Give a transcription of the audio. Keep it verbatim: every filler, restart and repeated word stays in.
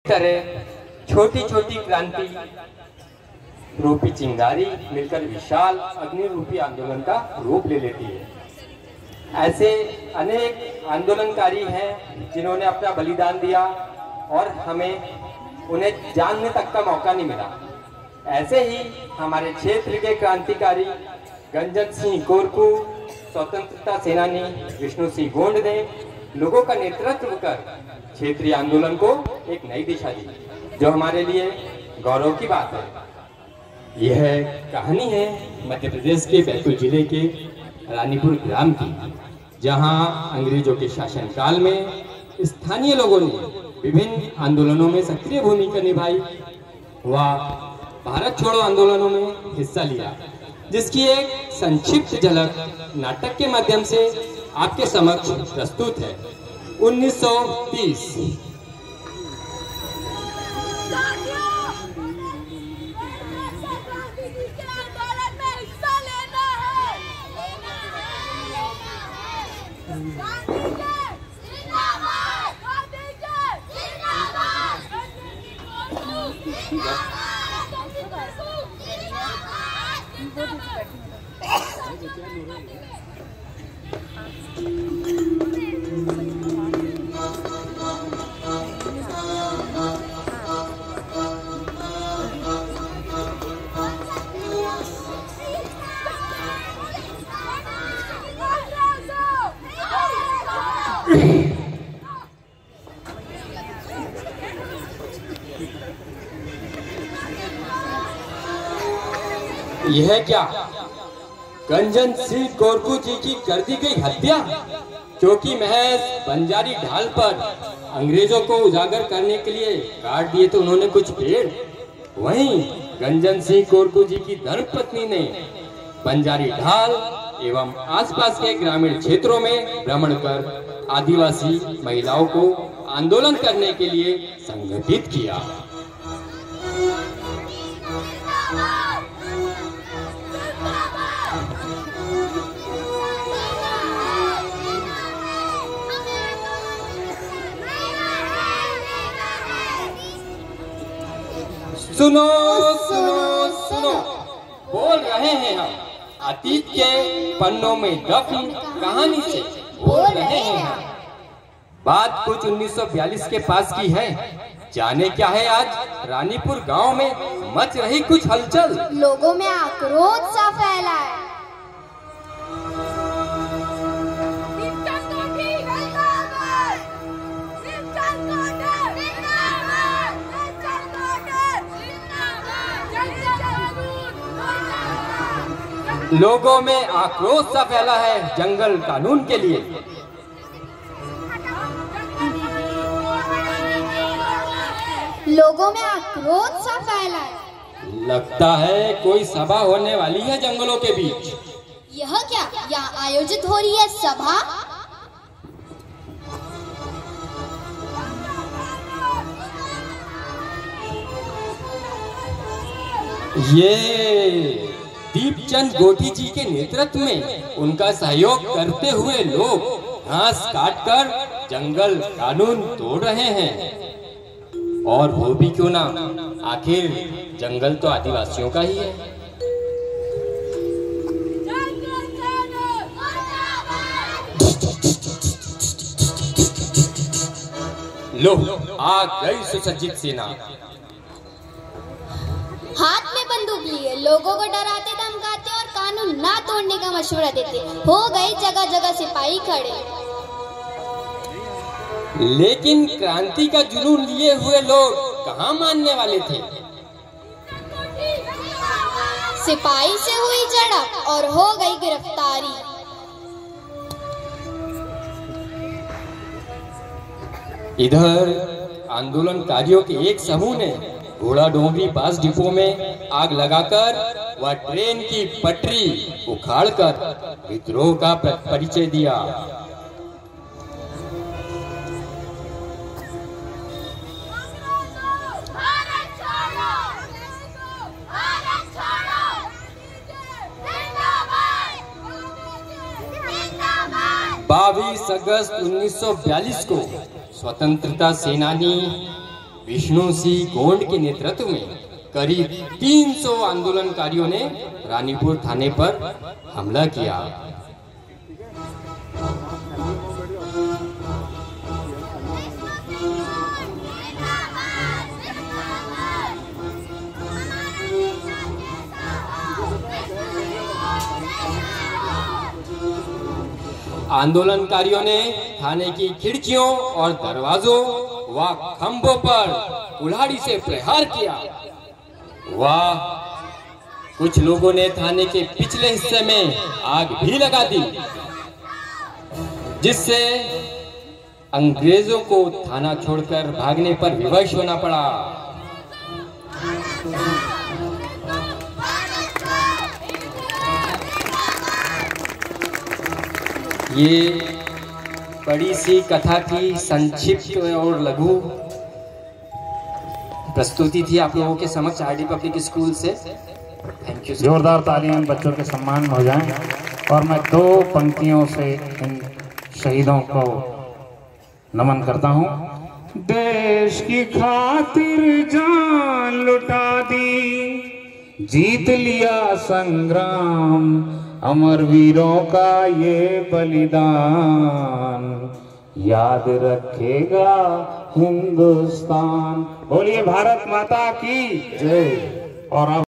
तरह छोटी छोटी क्रांति रूपी चिंगारी मिलकर विशाल अग्नि रूपी आंदोलन का रूप ले लेती है। ऐसे अनेक आंदोलनकारी हैं जिन्होंने अपना बलिदान दिया और हमें उन्हें जानने तक का मौका नहीं मिला। ऐसे ही हमारे क्षेत्र के क्रांतिकारी गंजन सिंह कोरकू, स्वतंत्रता सेनानी विष्णु सिंह गोंड ने लोगों का नेतृत्व कर क्षेत्रीय आंदोलन को एक नई दिशा दी, जो हमारे लिए गौरव की बात है। यह कहानी है मध्य प्रदेश के बैतूल जिले के रानीपुर ग्राम की, जहां अंग्रेजों के शासनकाल में स्थानीय लोगों ने विभिन्न आंदोलनों में सक्रिय भूमिका निभाई व भारत छोड़ो आंदोलनों में हिस्सा लिया, जिसकी एक संक्षिप्त झलक नाटक के माध्यम से आपके समक्ष प्रस्तुत है। उन्नीस सौ तीस यह क्या गंजन सिंह कोरकू जी की कर दी गई हत्या, क्योंकि महज बंजारी ढाल पर अंग्रेजों को उजागर करने के लिए काट दिए तो उन्होंने कुछ पेड़। वहीं गंजन सिंह कोरकू जी की धर्मपत्नी ने बंजारी ढाल एवं आसपास के ग्रामीण क्षेत्रों में भ्रमण कर आदिवासी महिलाओं को आंदोलन करने के लिए संगठित किया। सुनो सुनो सुनो, बोल रहे हैं हम अतीत के पन्नों में दफन कहानी से बोल रहे हैं हम। बात कुछ उन्नीस सौ बयालीस के पास की है। जाने क्या है आज रानीपुर गांव में मच रही कुछ हलचल। लोगों में आक्रोश सा फैला है। लोगों में आक्रोश सा फैला है जंगल कानून के लिए। लोगों में आक्रोश सा फैला है। लगता है कोई सभा होने वाली है जंगलों के बीच। यह क्या, यहाँ आयोजित हो रही है सभा? ये दीपचंद गोठी जी के नेतृत्व में उनका सहयोग करते हुए लोग घास काटकर जंगल कानून तोड़ रहे हैं। और वो भी क्यों ना, आखिर जंगल तो आदिवासियों का ही है। लो आ गई सुसज्जित सेना, हाथ में बंदूक लिए लोगों को डराते धमकाते और कानून ना तोड़ने का मशवरा देते। हो गए जगह जगह सिपाही खड़े। लेकिन क्रांति का जुनून लिए हुए लोग कहाँ मानने वाले थे। सिपाही से हुई झड़प और हो गई गिरफ्तारी। इधर आंदोलनकारियों के एक समूह ने घोड़ा डोंगरी पास डिपो में आग लगाकर व ट्रेन की पटरी उखाड़कर विद्रोह का परिचय दिया। बाईस अगस्त उन्नीस सौ बयालीस को स्वतंत्रता सेनानी विष्णु सिंह गोंड के नेतृत्व में करीब तीन सौ आंदोलनकारियों ने रानीपुर थाने पर हमला किया। आंदोलनकारियों ने थाने की खिड़कियों और दरवाजों व खंभों पर कुल्हाड़ी से प्रहार किया। वह कुछ लोगों ने थाने के पिछले हिस्से में आग भी लगा दी, जिससे अंग्रेजों को थाना छोड़कर भागने पर विवश होना पड़ा। ये बड़ी सी कथा की संक्षिप्त और लघु प्रस्तुति थी आप लोगों के समक्ष आरडी पब्लिक स्कूल से। Thank you. जोरदार तालियां बच्चों के सम्मान हो जाएं। और मैं दो पंक्तियों से इन शहीदों को नमन करता हूं। देश की खातिर जान लुटा दी, जीत लिया संग्राम, अमर वीरों का ये बलिदान, याद रखेगा हिंदुस्तान। बोलिए भारत माता की जय। और अब